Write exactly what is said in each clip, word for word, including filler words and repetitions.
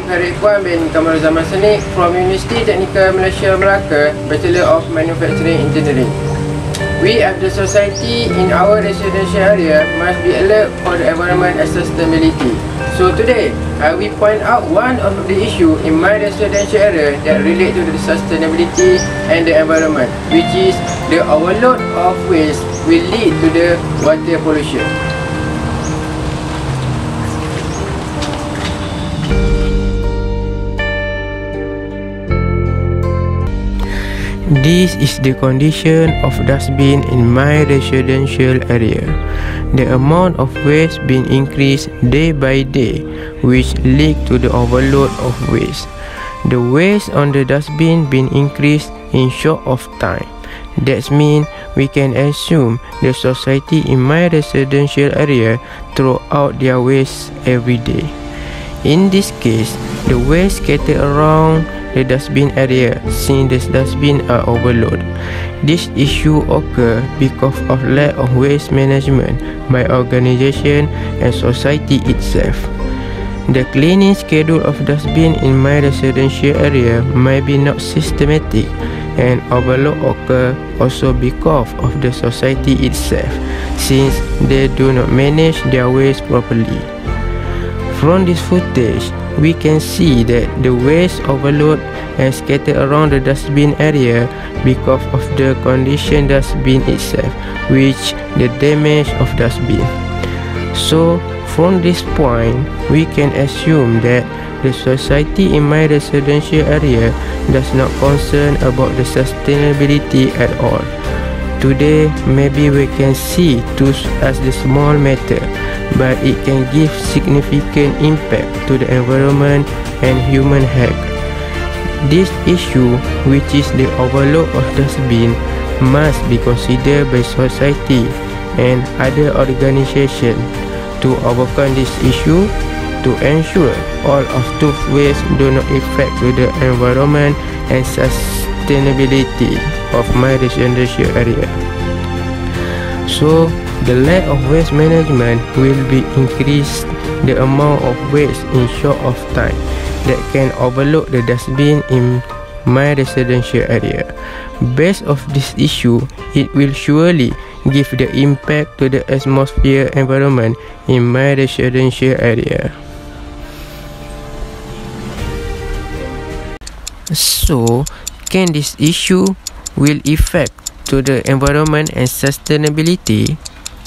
Khairul Ikhwan bin Kamarul Zaman Senik from University Technical Malaysia Melaka, Bachelor of Manufacturing Engineering. We as the society in our residential area must be alert for the environment and sustainability. So today, I will point out one of the issue in my residential area that relate to the sustainability and the environment, which is the overload of waste will lead to the water pollution. This is the condition of dustbin in my residential area. The amount of waste being increased day by day, which lead to the overload of waste. The waste on the dustbin being increased in short of time. That means we can assume the society in my residential area throw out their waste every day. In this case, the waste scattered around the dustbin area since the dustbin are overloaded. This issue occur because of lack of waste management by organization and society itself. The cleaning schedule of dustbin in my residential area might be not systematic, and overload occur also because of the society itself, since they do not manage their waste properly. From this footage, we can see that the waste overload and scattered around the dustbin area because of the condition dustbin itself, which the damage of dustbin. So from this point, we can assume that the society in my residential area does not concern about the sustainability at all. Today, maybe we can see tools as the small matter, but it can give significant impact to the environment and human health. This issue, which is the overload of dustbin, must be considered by society and other organizations to overcome this issue, to ensure all of those waste do not affect to the environment and sustainability of my residential area. So, the lack of waste management will be increase the amount of waste in short of time that can overload the dustbin in my residential area. Based of this issue, it will surely give the impact to the atmosphere environment in my residential area. So, can this issue will affect to the environment and sustainability?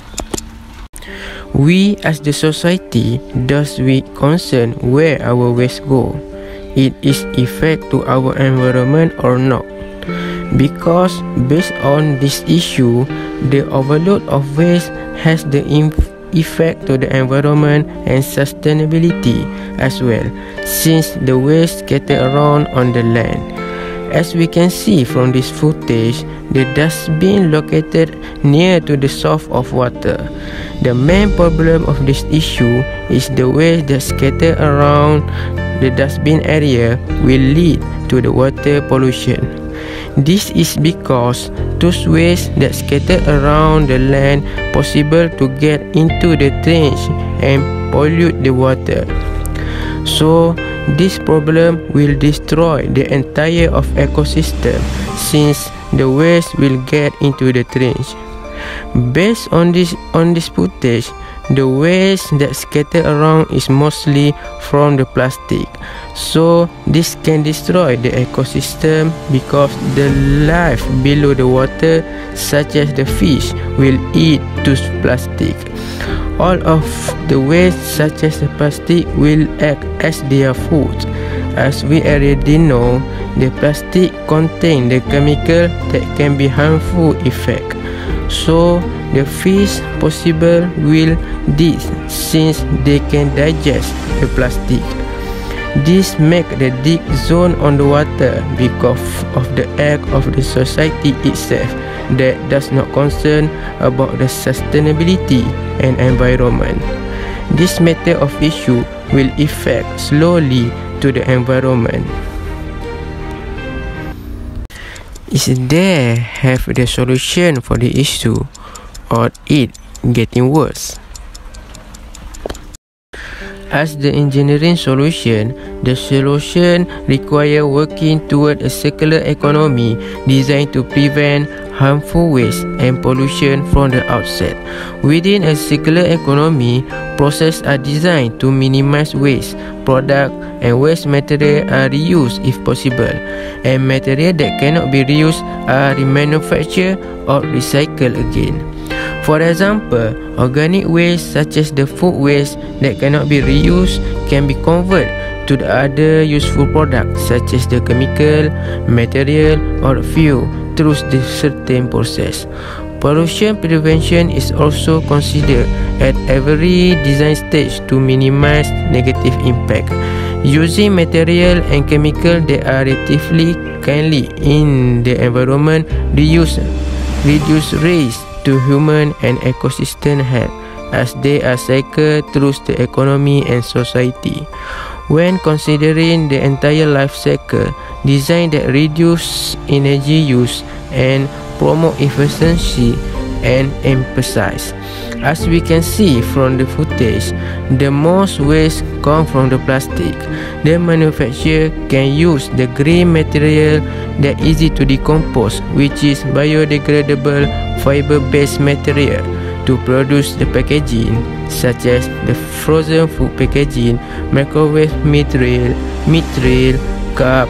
We as the society, does we concern where our waste go? It is effect to our environment or not? Because based on this issue, the overload of waste has the effect to the environment and sustainability as well, since the waste scattered around on the land. As we can see from this footage, the dustbin located near to the source of water. The main problem of this issue is the waste that scattered around the dustbin area will lead to the water pollution. This is because those waste that scattered around the land possible to get into the trench and pollute the water. So, this problem will destroy the entire of ecosystem since the waste will get into the trench. Based on this on this footage, the waste that scattered around is mostly from the plastic. So this can destroy the ecosystem because the life below the water, such as the fish, will eat those plastic. All of the waste such as the plastic will act as their food. As we already know, the plastic contain the chemical that can be harmful effect. So the fish possible will eat since they can digest the plastic. This make the deep zone on the water because of the act of the society itself that does not concern about the sustainability and environment. This matter of issue will affect slowly to the environment. Is there have the solution for the issue, or it getting worse? As the engineering solution, the solution require working toward a circular economy designed to prevent harmful waste and pollution from the outset. Within a circular economy, processes are designed to minimize waste. Product and waste material are reused if possible, and material that cannot be reused are remanufactured or recycled again. For example, organic waste such as the food waste that cannot be reused can be converted to the other useful products such as the chemical, material or fuel through the certain process. Pollution prevention is also considered at every design stage to minimize negative impact. Using material and chemical that are relatively kindly in the environment reduce reduce risk to human and ecosystem health, as they are cycled through the economy and society. When considering the entire life cycle, design that reduce energy use and promote efficiency and emphasize. As we can see from the footage, the most waste come from the plastic. The manufacturer can use the green material that easy to decompose, which is biodegradable fiber-based material, to produce the packaging such as the frozen food packaging, microwave material, material, cup,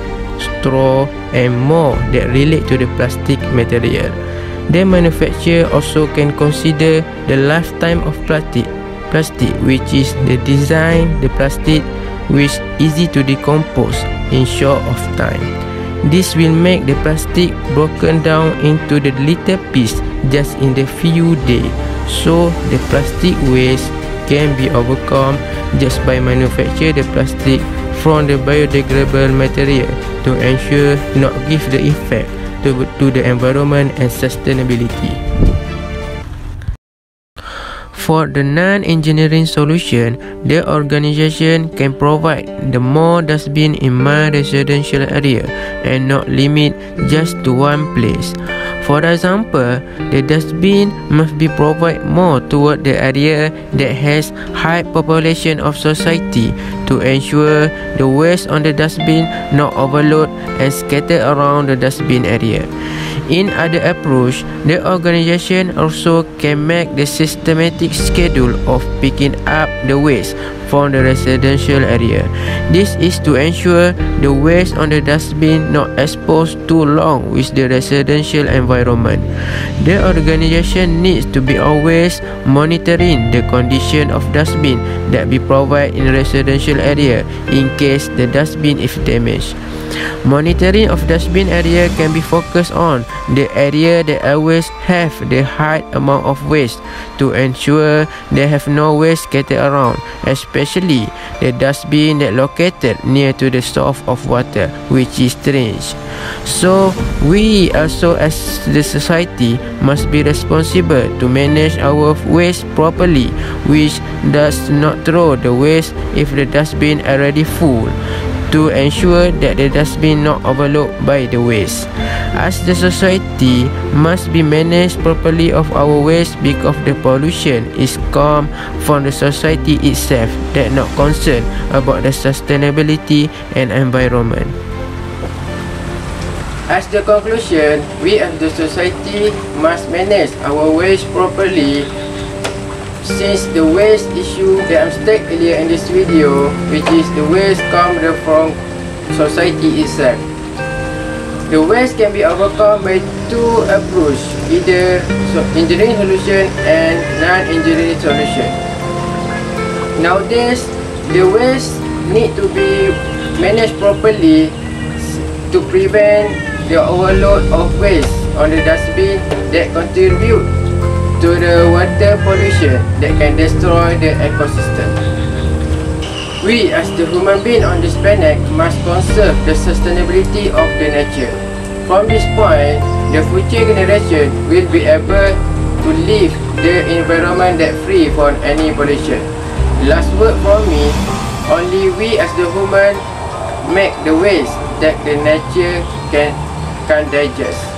straw and more that relate to the plastic material. The manufacturer also can consider the lifetime of plastic, plastic which is the design the plastic which easy to decompose in short of time. This will make the plastic broken down into the little piece just in the few days, so the plastic waste can be overcome just by manufacture the plastic from the biodegradable material to ensure not give the effect to, to the environment and sustainability. For the non-engineering solution, the organization can provide the more dustbin in my residential area and not limit just to one place. For example, the dustbin must be provided more toward the area that has high population of society to ensure the waste on the dustbin not overload and scatter around the dustbin area. In other approach, the organization also can make the systematic schedule of picking up the waste from the residential area. This is to ensure the waste on the dustbin not exposed too long with the residential environment. The organization needs to be always monitoring the condition of dustbin that be provided in residential area in case the dustbin is damaged. Monitoring of dustbin area can be focused on the area that always have the high amount of waste to ensure they have no waste scattered around, especially the dustbin that located near to the source of water, which is drainage. So we also as the society must be responsible to manage our waste properly, which does not throw the waste if the dustbin already full, to ensure that the dustbin not overloaded by the waste. As the society must be managed properly of our waste because the pollution is come from the society itself that not concerned about the sustainability and environment. As the conclusion, we as the society must manage our waste properly, since the waste issue that I'm stated earlier in this video, which is the waste comes from society itself. The waste can be overcome by two approaches, either engineering solution and non-engineering solution. Nowadays, the waste need to be managed properly to prevent the overload of waste on the dustbin that contribute to the water pollution that can destroy the ecosystem. We as the human being on this planet must conserve the sustainability of the nature. From this point, the future generation will be able to live the environment that free from any pollution. Last word from me, only we as the human make the waste that the nature can, can digest.